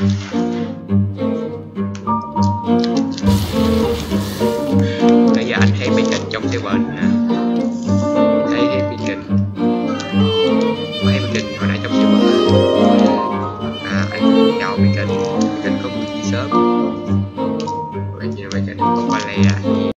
Bây giờ anh thấy mấy kênh trong server nè, thấy mấy kênh hồi nãy trong server anh chọn mấy kênh không chỉ sớm, mấy kênh không qua lẹ.